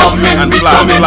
storming, and storming,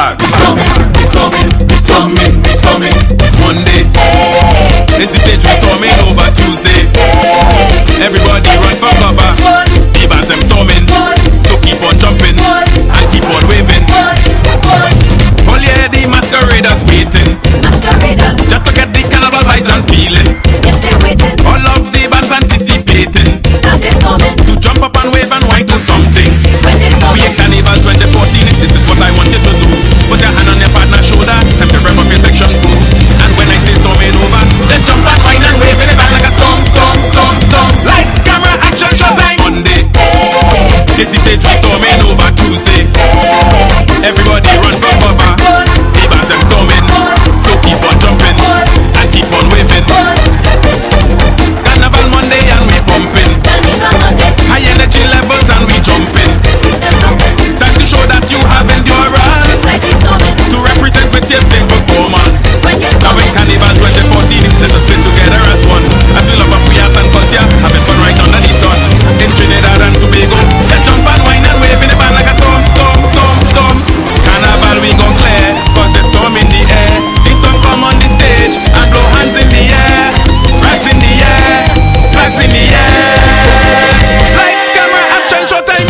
storming. Monday, it's the stage we storming over Tuesday. Everybody run for cover. The bands them storming, so keep on jumping and keep on waving. All yeah, the masqueraders waiting, just to get the carnival vibes and feeling. All of the bands anticipating to jump up and wave and wine to something. We in Carnival 2014, this is what I want you to do. Put your hand on your partner's shoulder, time to rev up your section crew. And when I say storming over, just jump and wine and wave in the back like a storm. Lights, camera, action, showtime. Monday, it's the stage we storming over Tuesday. Everybody run for cover. The bands them storming, so keep on jumping and keep on waving. Carnival Monday and we pumping, high energy levels and we jumping. Time to show that you have endurance, to represent with your stage performance. Now in Carnival 2014, let us play together as one, as we love our free arts and culture, having fun right under the sun. In Trinidad and Tobago, just jump and wine and wave in the band like a storm. Carnival we gon' clear, cause there's storm in the air. The storm come on the stage and blow hands in the air. Flags in the air, flags in the air. Lights, camera, action, showtime.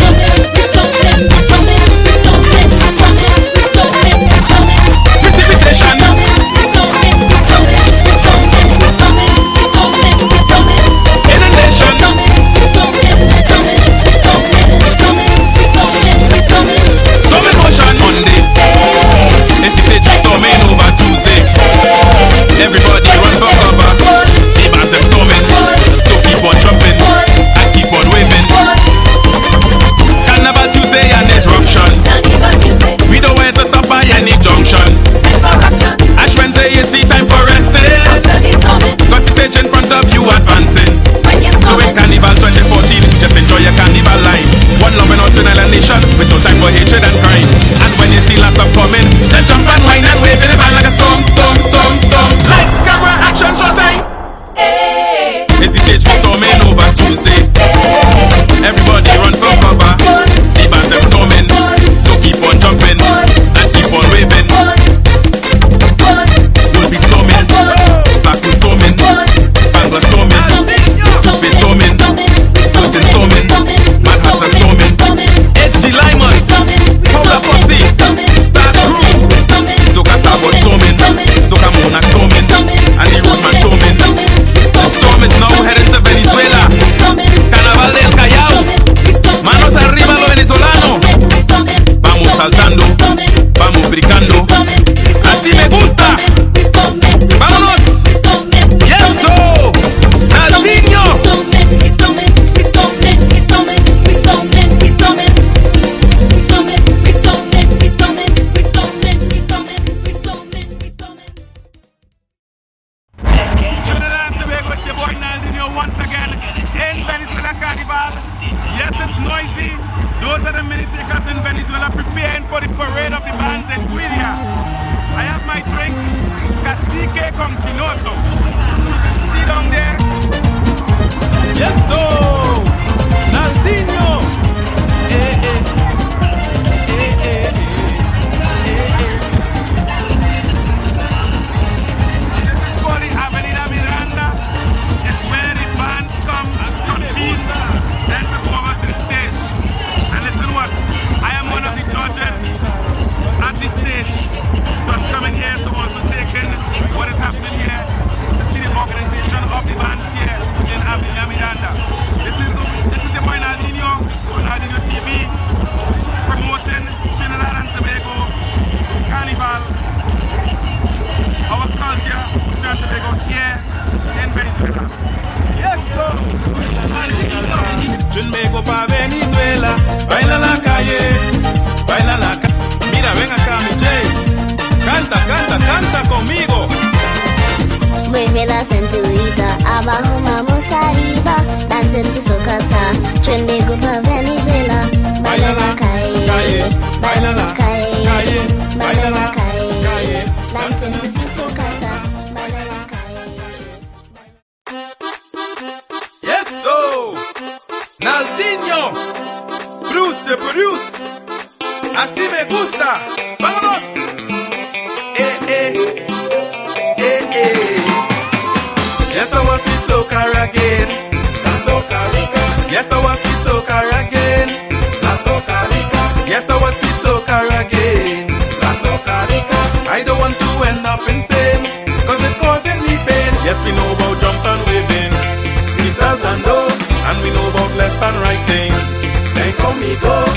Precipitation. Inundation. Storm in motion. Monday, it's the stage we storming over Tuesday. Everybody run for cover. The bands them storming, so keep on jumping and keep on waving. Carnival Tuesday and disruption. We don't want to stop by any junction. Ash Wednesday is the time for resting, cause the stage in front of you advancing. So in Carnival 2014, just enjoy your carnival life. One love and out in Island Nation, with no time for hatred and crime. And when you see lots of coming, just jump and wine and wave in the band like a storm. Lights, camera, action, showtime. It's the stage we storming over Tuesday. Everybody run for cover. The bands them storming, so keep on jumping and keep on waving. We'll be storming, Baku storming, Bangor storming, Tufe storming, Putin storming, Manhattan storming, H.G. Lyman, Paula Posse, Star Crew, Zoka Starboard storming, Zoka Monarch storming, and the Roadman storming. The storm is now heading to Venezuela. Carnaval del Callao, manos arriba los venezolanos. Vamos saltando, vamos brincando, así me gusta. Vámonos. Yes, so Naldinho. Once again in Venezuela Carnival. Yes, it's noisy. Those are the mini takers in Venezuela preparing for the parade of the bands in Guiria. I have my drink, Cacique con Chinoso. See down there? Yes, so Naldinho. This is for the Avenida Miranda. It's where the band comes to feed, then to go over to the stage. And listen what, I am one of the judges at the stage. So I'm coming here to also take in what is happening here, to see the organization of the band here in Avenida Miranda. This is the boy Naldinho on Naldinho TV, promoting Trinidad and Tobago Carnival, our culture, Trinidad and Tobago here in Venezuela. Yes, sir. Trinidad pa Venezuela, baila la calle, baila la calle. Mira, ven acá, mi Jay. Canta conmigo. Mueve la cinturita, abajo vamos arriba, dancen su casa, Trinidad pa Venezuela, baila la calle, baila la calle, baila la calle, dancen su casa, baila la calle. Yes, so Naldinho, Bruce the Bruce. Así me gusta. Vámonos. Yes, I was sweet soca again. La soca rica. Yes, I was sweet soca again. La soca rica. Yes, I was sweet soca again. La soca rica. I don't want to end up insane, cause it causing me pain. Yes, we know about jump and waving, see saltando, and we know about left and right thing. Then come me go.